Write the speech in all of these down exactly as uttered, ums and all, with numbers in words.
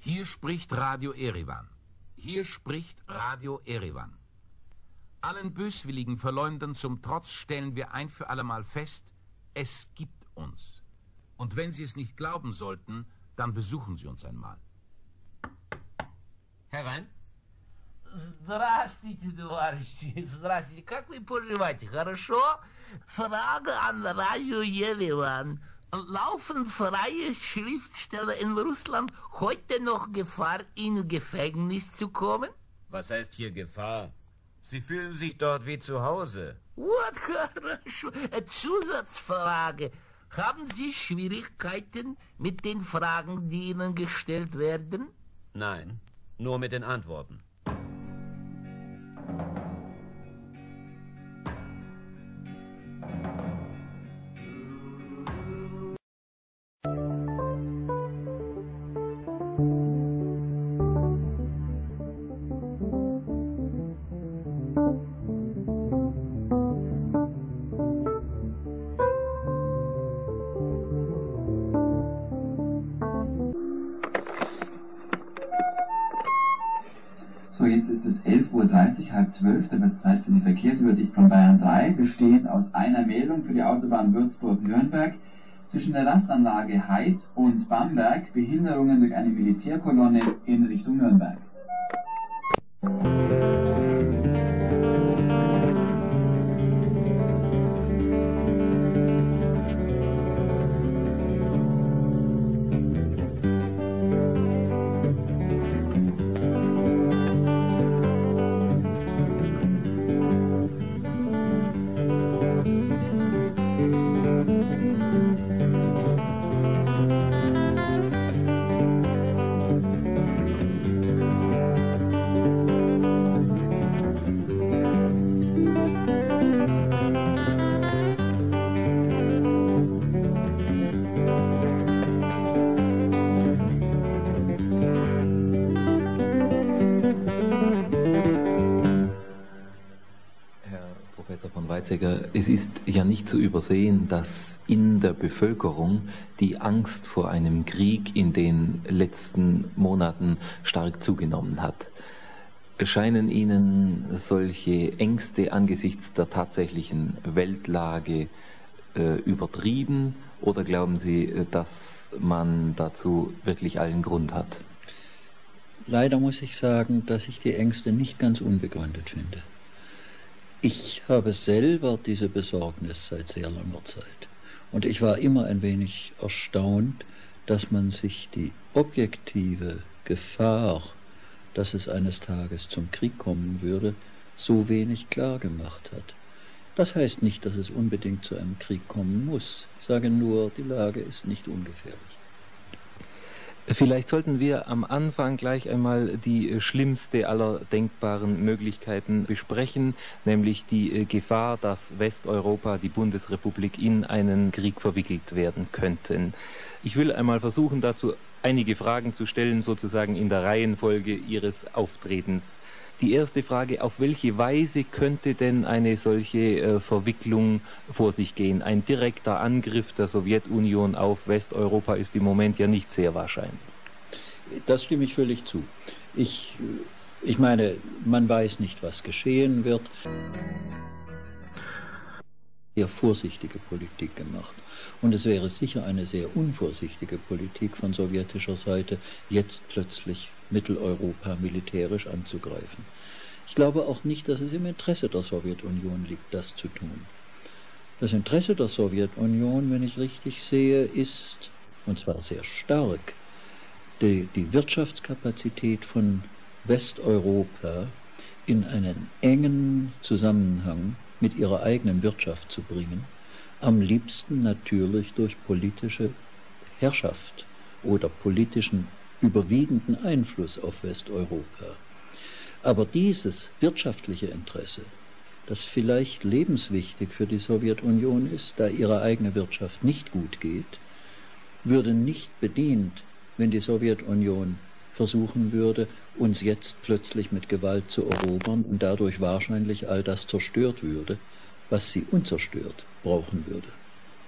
Hier spricht Radio Erivan. Hier spricht Radio Erivan. Allen böswilligen Verleumdern zum Trotz stellen wir ein für allemal fest, es gibt uns. Und wenn Sie es nicht glauben sollten, dann besuchen Sie uns einmal. Herein. Здравствуйте, товарищи. Здравствуйте. Как вы поживаете? Хорошо? Frage an Radio Jerewan. Laufen freie Schriftsteller in Russland heute noch Gefahr, in Gefängnis zu kommen? Was heißt hier Gefahr? Sie fühlen sich dort wie zu Hause. What, хорошо. Zusatzfrage. Haben Sie Schwierigkeiten mit den Fragen, die Ihnen gestellt werden? Nein, nur mit den Antworten. So, jetzt ist es elf Uhr dreißig, halb zwölf, da wird es Zeit für die Verkehrsübersicht von Bayern drei, bestehend aus einer Meldung für die Autobahn Würzburg-Nürnberg. Zwischen der Rastanlage Heid und Bamberg Behinderungen durch eine Militärkolonne in Richtung Nürnberg. Es ist ja nicht zu übersehen, dass in der Bevölkerung die Angst vor einem Krieg in den letzten Monaten stark zugenommen hat. Scheinen Ihnen solche Ängste angesichts der tatsächlichen Weltlage äh, übertrieben oder glauben Sie, dass man dazu wirklich allen Grund hat? Leider muss ich sagen, dass ich die Ängste nicht ganz unbegründet finde. Ich habe selber diese Besorgnis seit sehr langer Zeit. Und ich war immer ein wenig erstaunt, dass man sich die objektive Gefahr, dass es eines Tages zum Krieg kommen würde, so wenig klar gemacht hat. Das heißt nicht, dass es unbedingt zu einem Krieg kommen muss. Ich sage nur, die Lage ist nicht ungefährlich. Vielleicht sollten wir am Anfang gleich einmal die schlimmste aller denkbaren Möglichkeiten besprechen, nämlich die Gefahr, dass Westeuropa, die Bundesrepublik, in einen Krieg verwickelt werden könnten. Ich will einmal versuchen, dazu einige Fragen zu stellen, sozusagen in der Reihenfolge Ihres Auftretens. Die erste Frage: Auf welche Weise könnte denn eine solche äh, Verwicklung vor sich gehen? Ein direkter Angriff der Sowjetunion auf Westeuropa ist im Moment ja nicht sehr wahrscheinlich. Das stimme ich völlig zu. Ich, ich meine, man weiß nicht, was geschehen wird. Sehr vorsichtige Politik gemacht. Und es wäre sicher eine sehr unvorsichtige Politik von sowjetischer Seite, jetzt plötzlich Mitteleuropa militärisch anzugreifen. Ich glaube auch nicht, dass es im Interesse der Sowjetunion liegt, das zu tun. Das Interesse der Sowjetunion, wenn ich richtig sehe, ist, und zwar sehr stark, die, die Wirtschaftskapazität von Westeuropa in einen engen Zusammenhang mit ihrer eigenen Wirtschaft zu bringen, am liebsten natürlich durch politische Herrschaft oder politischen überwiegenden Einfluss auf Westeuropa. Aber dieses wirtschaftliche Interesse, das vielleicht lebenswichtig für die Sowjetunion ist, da ihre eigene Wirtschaft nicht gut geht, würde nicht bedient, wenn die Sowjetunion versuchen würde, uns jetzt plötzlich mit Gewalt zu erobern und dadurch wahrscheinlich all das zerstört würde, was sie unzerstört brauchen würde.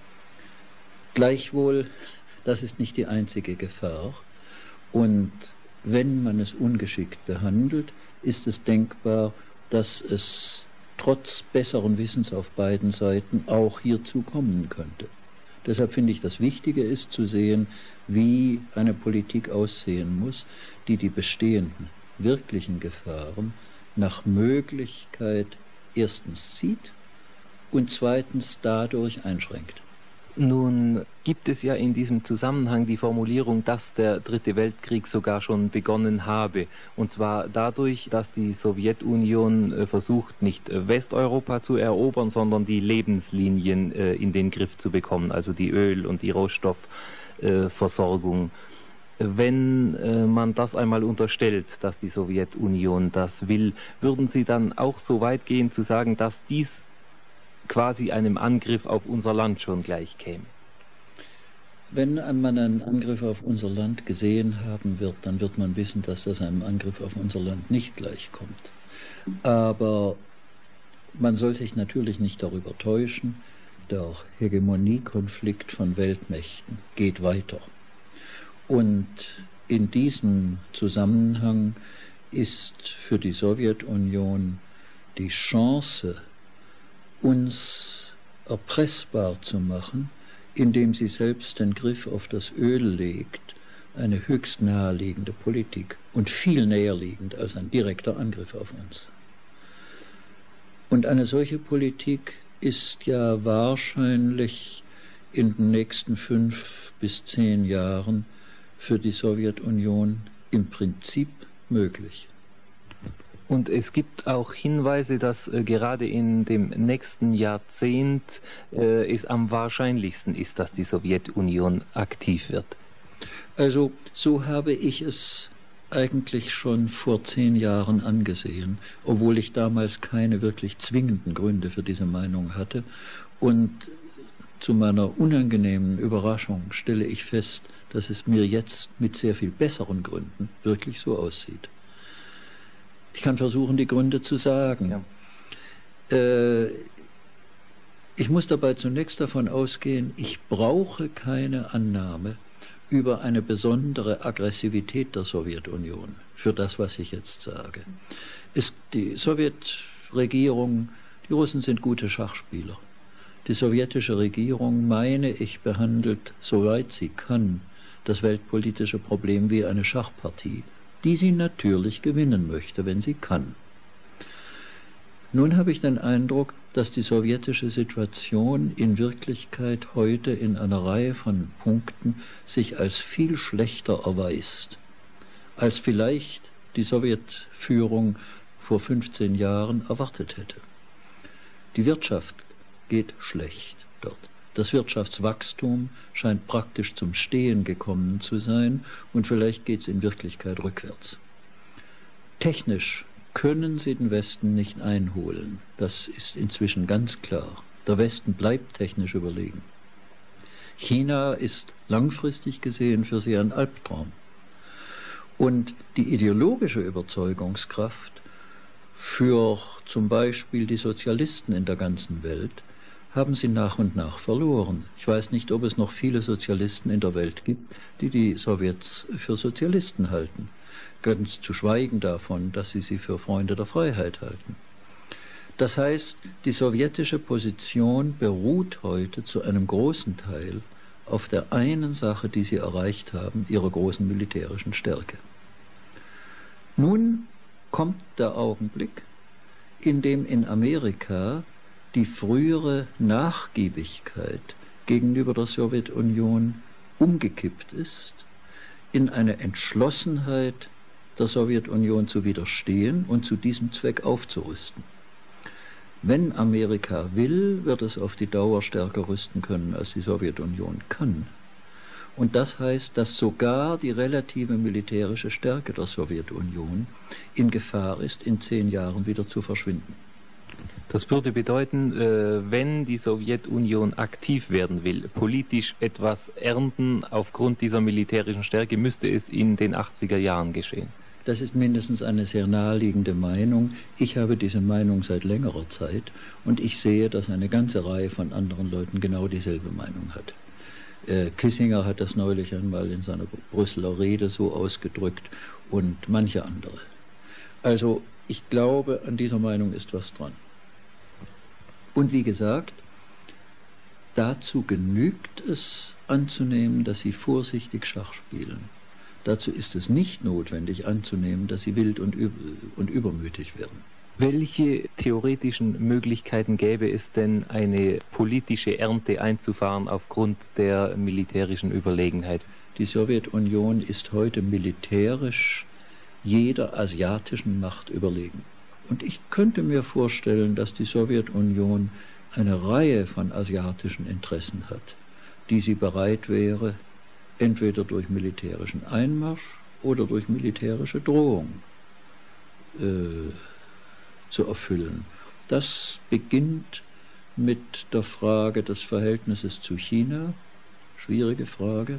Gleichwohl, das ist nicht die einzige Gefahr. Und wenn man es ungeschickt behandelt, ist es denkbar, dass es trotz besseren Wissens auf beiden Seiten auch hierzu kommen könnte. Deshalb finde ich, das Wichtige ist zu sehen, wie eine Politik aussehen muss, die die bestehenden wirklichen Gefahren nach Möglichkeit erstens sieht und zweitens dadurch einschränkt. Nun gibt es ja in diesem Zusammenhang die Formulierung, dass der Dritte Weltkrieg sogar schon begonnen habe. Und zwar dadurch, dass die Sowjetunion versucht, nicht Westeuropa zu erobern, sondern die Lebenslinien in den Griff zu bekommen, also die Öl- und die Rohstoffversorgung. Wenn man das einmal unterstellt, dass die Sowjetunion das will, würden Sie dann auch so weit gehen zu sagen, dass dies quasi einem Angriff auf unser Land schon gleich käme? Wenn man einen Angriff auf unser Land gesehen haben wird, dann wird man wissen, dass das einem Angriff auf unser Land nicht gleichkommt. Aber man soll sich natürlich nicht darüber täuschen, der Hegemoniekonflikt von Weltmächten geht weiter. Und in diesem Zusammenhang ist für die Sowjetunion die Chance, uns erpressbar zu machen, indem sie selbst den Griff auf das Öl legt, eine höchst naheliegende Politik und viel näher liegend als ein direkter Angriff auf uns. Und eine solche Politik ist ja wahrscheinlich in den nächsten fünf bis zehn Jahren für die Sowjetunion im Prinzip möglich. Und es gibt auch Hinweise, dass äh, gerade in dem nächsten Jahrzehnt äh, es am wahrscheinlichsten ist, dass die Sowjetunion aktiv wird. Also so habe ich es eigentlich schon vor zehn Jahren angesehen, obwohl ich damals keine wirklich zwingenden Gründe für diese Meinung hatte. Und zu meiner unangenehmen Überraschung stelle ich fest, dass es mir jetzt mit sehr viel besseren Gründen wirklich so aussieht. Ich kann versuchen, die Gründe zu sagen. Ja. Äh, ich muss dabei zunächst davon ausgehen, ich brauche keine Annahme über eine besondere Aggressivität der Sowjetunion für das, was ich jetzt sage. Ist die Sowjetregierung, die Russen sind gute Schachspieler. Die sowjetische Regierung, meine ich, behandelt, soweit sie kann, das weltpolitische Problem wie eine Schachpartie, die sie natürlich gewinnen möchte, wenn sie kann. Nun habe ich den Eindruck, dass die sowjetische Situation in Wirklichkeit heute in einer Reihe von Punkten sich als viel schlechter erweist, als vielleicht die Sowjetführung vor fünfzehn Jahren erwartet hätte. Die Wirtschaft geht schlecht dort. Das Wirtschaftswachstum scheint praktisch zum Stehen gekommen zu sein und vielleicht geht es in Wirklichkeit rückwärts. Technisch können sie den Westen nicht einholen. Das ist inzwischen ganz klar. Der Westen bleibt technisch überlegen. China ist langfristig gesehen für sie ein Albtraum. Und die ideologische Überzeugungskraft für zum Beispiel die Sozialisten in der ganzen Welt haben sie nach und nach verloren. Ich weiß nicht, ob es noch viele Sozialisten in der Welt gibt, die die Sowjets für Sozialisten halten. Ganz zu schweigen davon, dass sie sie für Freunde der Freiheit halten. Das heißt, die sowjetische Position beruht heute zu einem großen Teil auf der einen Sache, die sie erreicht haben, ihrer großen militärischen Stärke. Nun kommt der Augenblick, in dem in Amerika die frühere Nachgiebigkeit gegenüber der Sowjetunion umgekippt ist in eine Entschlossenheit, der Sowjetunion zu widerstehen und zu diesem Zweck aufzurüsten. Wenn Amerika will, wird es auf die Dauer stärker rüsten können, als die Sowjetunion kann. Und das heißt, dass sogar die relative militärische Stärke der Sowjetunion in Gefahr ist, in zehn Jahren wieder zu verschwinden. Das würde bedeuten, wenn die Sowjetunion aktiv werden will, politisch etwas ernten aufgrund dieser militärischen Stärke, müsste es in den achtziger Jahren geschehen. Das ist mindestens eine sehr naheliegende Meinung. Ich habe diese Meinung seit längerer Zeit und ich sehe, dass eine ganze Reihe von anderen Leuten genau dieselbe Meinung hat. Äh, Kissinger hat das neulich einmal in seiner Brüsseler Rede so ausgedrückt und manche andere. Also ich glaube, an dieser Meinung ist was dran. Und wie gesagt, dazu genügt es anzunehmen, dass sie vorsichtig Schach spielen. Dazu ist es nicht notwendig anzunehmen, dass sie wild und, üb und übermütig werden. Welche theoretischen Möglichkeiten gäbe es denn, eine politische Ernte einzufahren aufgrund der militärischen Überlegenheit? Die Sowjetunion ist heute militärisch jeder asiatischen Macht überlegen. Und ich könnte mir vorstellen, dass die Sowjetunion eine Reihe von asiatischen Interessen hat, die sie bereit wäre, entweder durch militärischen Einmarsch oder durch militärische Drohung äh, zu erfüllen. Das beginnt mit der Frage des Verhältnisses zu China, schwierige Frage,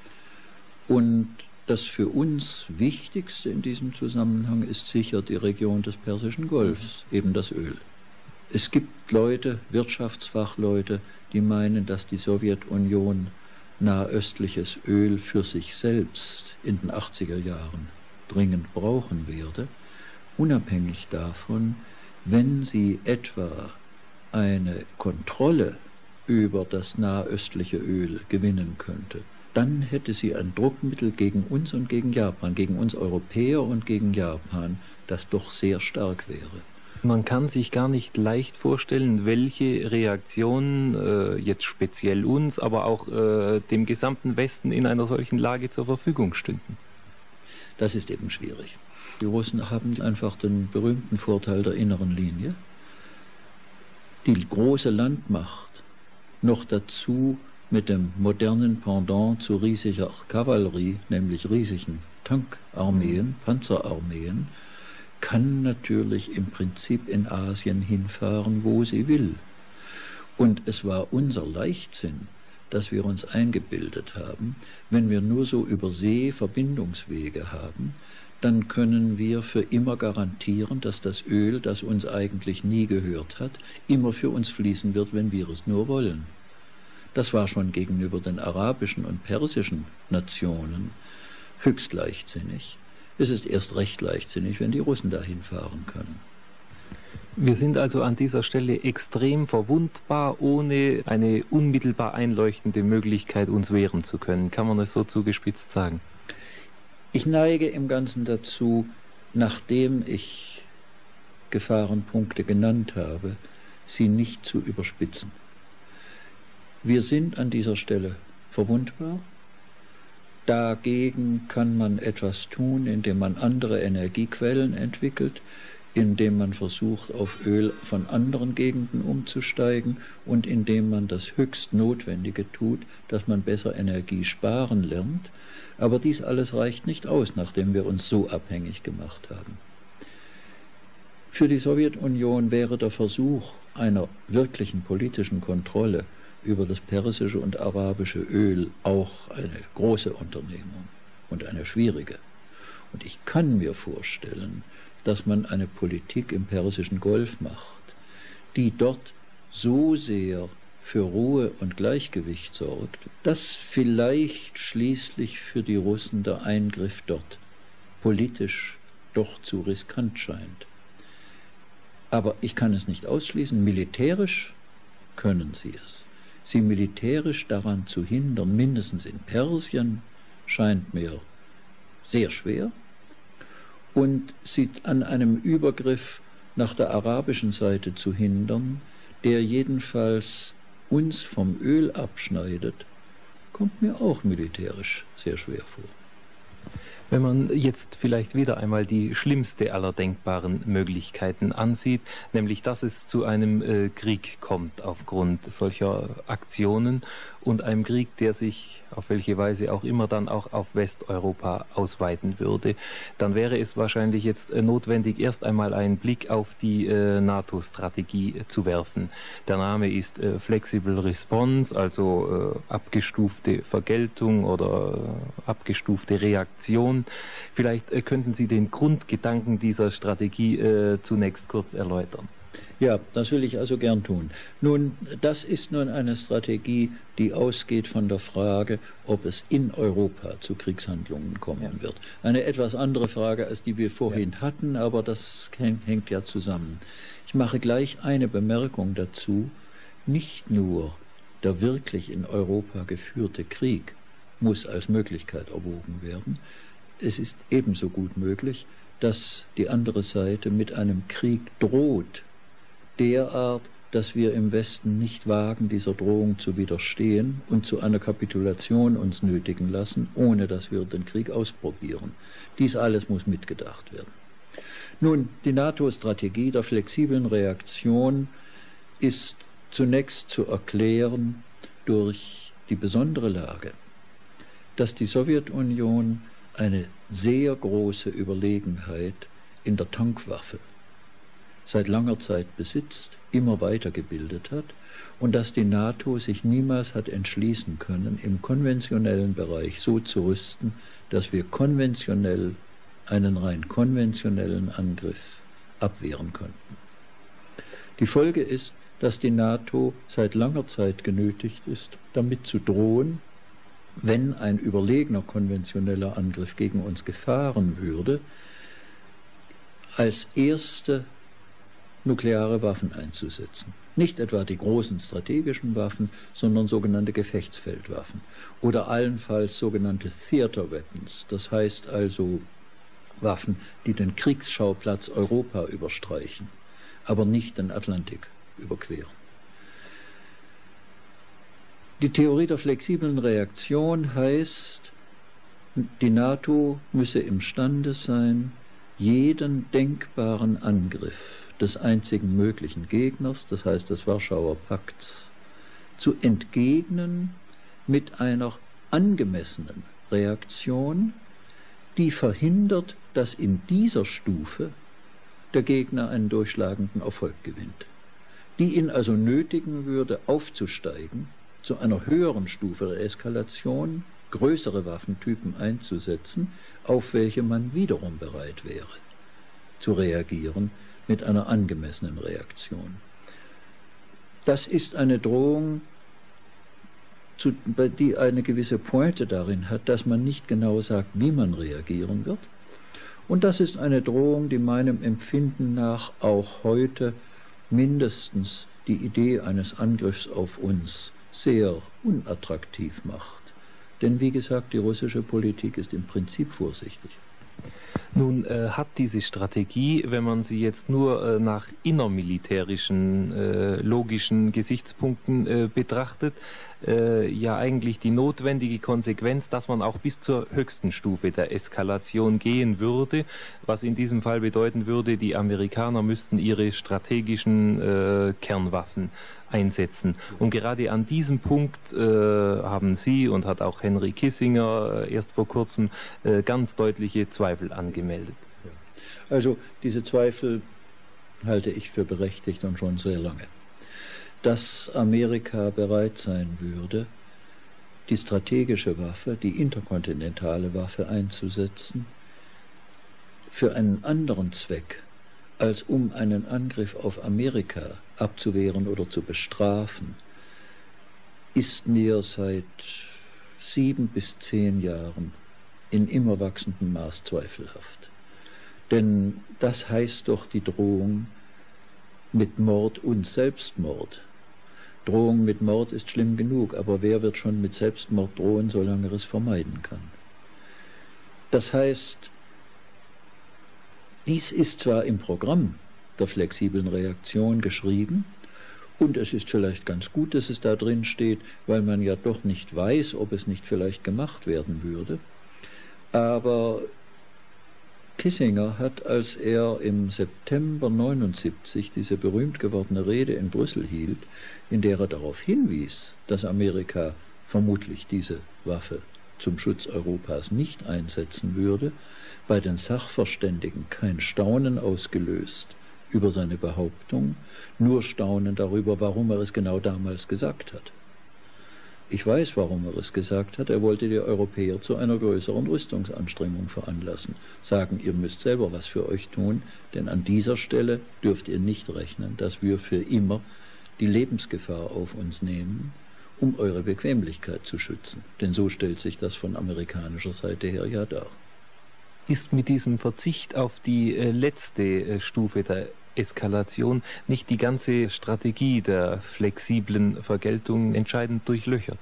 und das für uns Wichtigste in diesem Zusammenhang ist sicher die Region des Persischen Golfs, eben das Öl. Es gibt Leute, Wirtschaftsfachleute, die meinen, dass die Sowjetunion nahöstliches Öl für sich selbst in den achtziger Jahren dringend brauchen werde, unabhängig davon, wenn sie etwa eine Kontrolle über das nahöstliche Öl gewinnen könnte, dann hätte sie ein Druckmittel gegen uns und gegen Japan, gegen uns Europäer und gegen Japan, das doch sehr stark wäre. Man kann sich gar nicht leicht vorstellen, welche Reaktionen äh, jetzt speziell uns, aber auch äh, dem gesamten Westen in einer solchen Lage zur Verfügung stünden. Das ist eben schwierig. Die Russen haben einfach den berühmten Vorteil der inneren Linie. Die große Landmacht, noch dazu mit dem modernen Pendant zu riesiger Kavallerie, nämlich riesigen Tankarmeen, Panzerarmeen, kann natürlich im Prinzip in Asien hinfahren, wo sie will. Und es war unser Leichtsinn, dass wir uns eingebildet haben, wenn wir nur so über See Verbindungswege haben, dann können wir für immer garantieren, dass das Öl, das uns eigentlich nie gehört hat, immer für uns fließen wird, wenn wir es nur wollen. Das war schon gegenüber den arabischen und persischen Nationen höchst leichtsinnig. Es ist erst recht leichtsinnig, wenn die Russen dahin fahren können. Wir sind also an dieser Stelle extrem verwundbar, ohne eine unmittelbar einleuchtende Möglichkeit, uns wehren zu können. Kann man es so zugespitzt sagen? Ich neige im Ganzen dazu, nachdem ich Gefahrenpunkte genannt habe, sie nicht zu überspitzen. Wir sind an dieser Stelle verwundbar. Dagegen kann man etwas tun, indem man andere Energiequellen entwickelt, indem man versucht, auf Öl von anderen Gegenden umzusteigen und indem man das höchst Notwendige tut, dass man besser Energie sparen lernt. Aber dies alles reicht nicht aus, nachdem wir uns so abhängig gemacht haben. Für die Sowjetunion wäre der Versuch einer wirklichen politischen Kontrolle über das persische und arabische Öl auch eine große Unternehmung und eine schwierige. Und ich kann mir vorstellen, dass man eine Politik im Persischen Golf macht, die dort so sehr für Ruhe und Gleichgewicht sorgt, dass vielleicht schließlich für die Russen der Eingriff dort politisch doch zu riskant scheint. Aber ich kann es nicht ausschließen, militärisch können sie es. Sie militärisch daran zu hindern, mindestens in Persien, scheint mir sehr schwer. Und sie an einem Übergriff nach der arabischen Seite zu hindern, der jedenfalls uns vom Öl abschneidet, kommt mir auch militärisch sehr schwer vor. Wenn man jetzt vielleicht wieder einmal die schlimmste aller denkbaren Möglichkeiten ansieht, nämlich dass es zu einem äh, Krieg kommt aufgrund solcher Aktionen und einem Krieg, der sich auf welche Weise auch immer dann auch auf Westeuropa ausweiten würde, dann wäre es wahrscheinlich jetzt äh, notwendig, erst einmal einen Blick auf die äh, NATO-Strategie äh, zu werfen. Der Name ist äh, Flexible Response, also äh, abgestufte Vergeltung oder äh, abgestufte Reaktion Reaktion. Vielleicht äh, könnten Sie den Grundgedanken dieser Strategie äh, zunächst kurz erläutern. Ja, das will ich also gern tun. Nun, das ist nun eine Strategie, die ausgeht von der Frage, ob es in Europa zu Kriegshandlungen kommen ja. wird. Eine etwas andere Frage, als die wir vorhin ja. hatten, aber das hängt ja zusammen. Ich mache gleich eine Bemerkung dazu. Nicht nur der wirklich in Europa geführte Krieg muss als Möglichkeit erwogen werden. Es ist ebenso gut möglich, dass die andere Seite mit einem Krieg droht, derart, dass wir im Westen nicht wagen, dieser Drohung zu widerstehen und zu einer Kapitulation uns nötigen lassen, ohne dass wir den Krieg ausprobieren. Dies alles muss mitgedacht werden. Nun, die NATO-Strategie der flexiblen Reaktion ist zunächst zu erklären durch die besondere Lage, dass die Sowjetunion eine sehr große Überlegenheit in der Tankwaffe seit langer Zeit besitzt, immer weitergebildet hat und dass die NATO sich niemals hat entschließen können, im konventionellen Bereich so zu rüsten, dass wir konventionell einen rein konventionellen Angriff abwehren könnten. Die Folge ist, dass die NATO seit langer Zeit genötigt ist, damit zu drohen, wenn ein überlegener konventioneller Angriff gegen uns gefahren würde, als erste nukleare Waffen einzusetzen. Nicht etwa die großen strategischen Waffen, sondern sogenannte Gefechtsfeldwaffen oder allenfalls sogenannte Theater Weapons, das heißt also Waffen, die den Kriegsschauplatz Europa überstreichen, aber nicht den Atlantik überqueren. Die Theorie der flexiblen Reaktion heißt, die NATO müsse imstande sein, jeden denkbaren Angriff des einzigen möglichen Gegners, das heißt des Warschauer Pakts, zu entgegnen mit einer angemessenen Reaktion, die verhindert, dass in dieser Stufe der Gegner einen durchschlagenden Erfolg gewinnt, die ihn also nötigen würde, aufzusteigen, zu einer höheren Stufe der Eskalation, größere Waffentypen einzusetzen, auf welche man wiederum bereit wäre, zu reagieren mit einer angemessenen Reaktion. Das ist eine Drohung, zu, die eine gewisse Pointe darin hat, dass man nicht genau sagt, wie man reagieren wird. Und das ist eine Drohung, die meinem Empfinden nach auch heute mindestens die Idee eines Angriffs auf uns sehr unattraktiv macht. Denn wie gesagt, die russische Politik ist im Prinzip vorsichtig. Nun äh, hat diese Strategie, wenn man sie jetzt nur äh, nach innermilitärischen, äh, logischen Gesichtspunkten äh, betrachtet, äh, ja eigentlich die notwendige Konsequenz, dass man auch bis zur höchsten Stufe der Eskalation gehen würde, was in diesem Fall bedeuten würde, die Amerikaner müssten ihre strategischen äh, Kernwaffen einsetzen. Und gerade an diesem Punkt äh, haben Sie und hat auch Henry Kissinger äh, erst vor kurzem äh, ganz deutliche Zweifel angemeldet. Also diese Zweifel halte ich für berechtigt und schon sehr lange. Dass Amerika bereit sein würde, die strategische Waffe, die interkontinentale Waffe einzusetzen, für einen anderen Zweck, als um einen Angriff auf Amerika abzuwehren oder zu bestrafen, ist mir seit sieben bis zehn Jahren in immer wachsendem Maß zweifelhaft. Denn das heißt doch die Drohung mit Mord und Selbstmord. Drohung mit Mord ist schlimm genug, aber wer wird schon mit Selbstmord drohen, solange er es vermeiden kann? Das heißt, dies ist zwar im Programm der flexiblen Reaktion geschrieben, und es ist vielleicht ganz gut, dass es da drin steht, weil man ja doch nicht weiß, ob es nicht vielleicht gemacht werden würde. Aber Kissinger hat, als er im September neunundsiebzig diese berühmt gewordene Rede in Brüssel hielt, in der er darauf hinwies, dass Amerika vermutlich diese Waffe zum Schutz Europas nicht einsetzen würde, bei den Sachverständigen kein Staunen ausgelöst über seine Behauptung, nur Staunen darüber, warum er es genau damals gesagt hat. Ich weiß, warum er es gesagt hat. Er wollte die Europäer zu einer größeren Rüstungsanstrengung veranlassen. Sagen, ihr müsst selber was für euch tun, denn an dieser Stelle dürft ihr nicht rechnen, dass wir für immer die Lebensgefahr auf uns nehmen, um eure Bequemlichkeit zu schützen. Denn so stellt sich das von amerikanischer Seite her ja dar. Ist mit diesem Verzicht auf die äh, letzte äh, Stufe der Eskalation nicht die ganze Strategie der flexiblen Vergeltung entscheidend durchlöchert?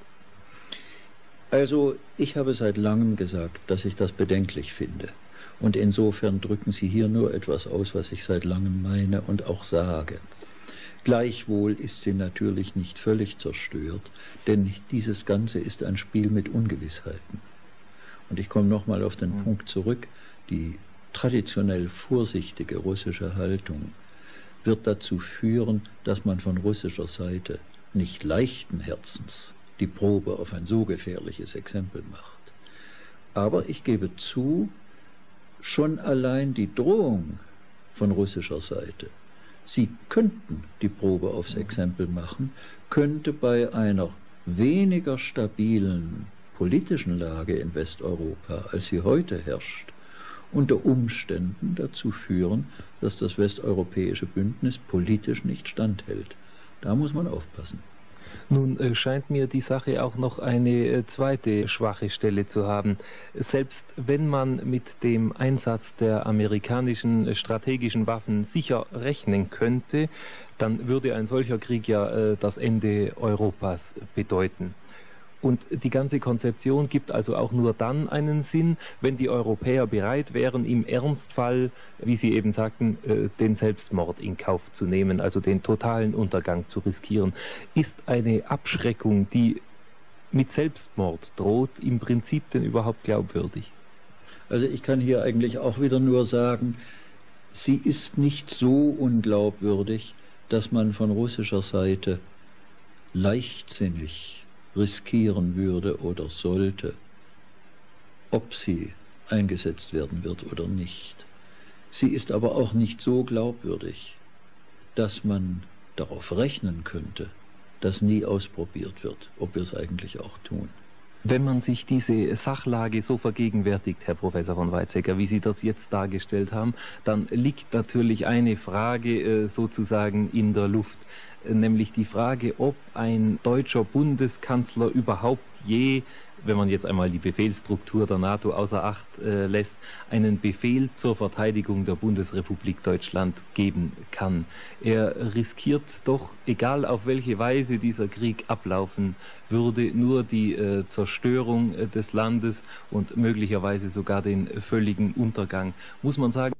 Also, ich habe seit langem gesagt, dass ich das bedenklich finde. Und insofern drücken Sie hier nur etwas aus, was ich seit langem meine und auch sage. Gleichwohl ist sie natürlich nicht völlig zerstört, denn dieses Ganze ist ein Spiel mit Ungewissheiten. Und ich komme nochmal auf den mhm. Punkt zurück, die traditionell vorsichtige russische Haltung wird dazu führen, dass man von russischer Seite nicht leichten Herzens die Probe auf ein so gefährliches Exempel macht. Aber ich gebe zu, schon allein die Drohung von russischer Seite, sie könnten die Probe aufs Exempel machen, könnte bei einer weniger stabilen politischen Lage in Westeuropa, als sie heute herrscht, unter Umständen dazu führen, dass das westeuropäische Bündnis politisch nicht standhält. Da muss man aufpassen. Nun äh, scheint mir die Sache auch noch eine äh, zweite schwache Stelle zu haben. Selbst wenn man mit dem Einsatz der amerikanischen äh, strategischen Waffen sicher rechnen könnte, dann würde ein solcher Krieg ja äh, das Ende Europas bedeuten. Und die ganze Konzeption gibt also auch nur dann einen Sinn, wenn die Europäer bereit wären, im Ernstfall, wie Sie eben sagten, den Selbstmord in Kauf zu nehmen, also den totalen Untergang zu riskieren. Ist eine Abschreckung, die mit Selbstmord droht, im Prinzip denn überhaupt glaubwürdig? Also ich kann hier eigentlich auch wieder nur sagen, sie ist nicht so unglaubwürdig, dass man von russischer Seite leichtsinnig riskieren würde oder sollte, ob sie eingesetzt werden wird oder nicht. Sie ist aber auch nicht so glaubwürdig, dass man darauf rechnen könnte, dass nie ausprobiert wird, ob wir es eigentlich auch tun. Wenn man sich diese Sachlage so vergegenwärtigt, Herr Professor von Weizsäcker, wie Sie das jetzt dargestellt haben, dann liegt natürlich eine Frage äh, sozusagen in der Luft, äh, nämlich die Frage, ob ein deutscher Bundeskanzler überhaupt je, wenn man jetzt einmal die Befehlsstruktur der NATO außer Acht äh, lässt, einen Befehl zur Verteidigung der Bundesrepublik Deutschland geben kann. Er riskiert doch, egal auf welche Weise dieser Krieg ablaufen würde, nur die äh, Zerstörung äh, des Landes und möglicherweise sogar den völligen Untergang. Muss man sagen,